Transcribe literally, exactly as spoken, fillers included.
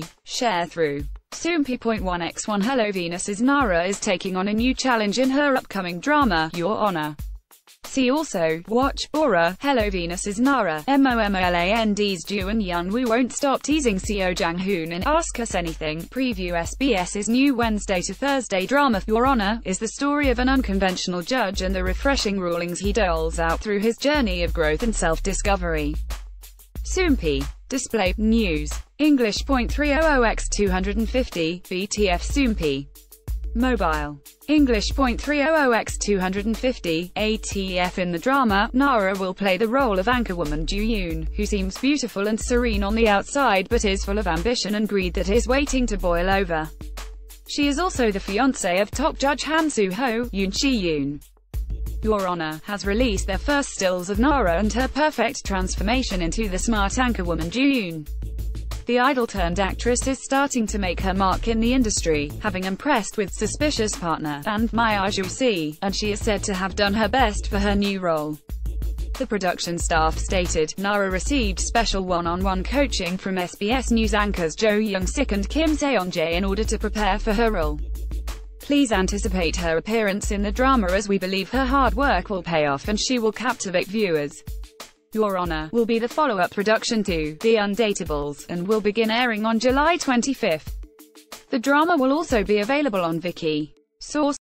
Sharethrough. Soompi point one by one Hello Venus's Nara is taking on a new challenge in her upcoming drama, Your Honor. See also, watch, Aura, Hello Venus's Nara, MOMOLAND's Ju and Yun We Won't Stop Teasing Seo Jang-hoon and Ask Us Anything. Preview SBS's new Wednesday to Thursday drama, Your Honor, is the story of an unconventional judge and the refreshing rulings he doles out through his journey of growth and self-discovery. Soompi. Display, News. English point three hundred by two hundred fifty, B T F Soompi. Mobile. English point three hundred by two hundred fifty, A T F In the drama, Nara will play the role of Anchorwoman Ju-yoon, who seems beautiful and serene on the outside but is full of ambition and greed that is waiting to boil over. She is also the fiancée of top judge Han Soo-ho, Yoon Shi-yoon. Your Honor has released their first stills of Nara and her perfect transformation into the smart anchorwoman Ju-yoon. The idol-turned-actress is starting to make her mark in the industry, having impressed with Suspicious Partner and My Usual See, and she is said to have done her best for her new role. The production staff stated, Nara received special one-on-one coaching from S B S News anchors Jo Young-sik and Kim Seon-jae in order to prepare for her role. Please anticipate her appearance in the drama as we believe her hard work will pay off and she will captivate viewers. Your Honor will be the follow-up production to The Undateables, and will begin airing on July twenty-fifth. The drama will also be available on Viki. Source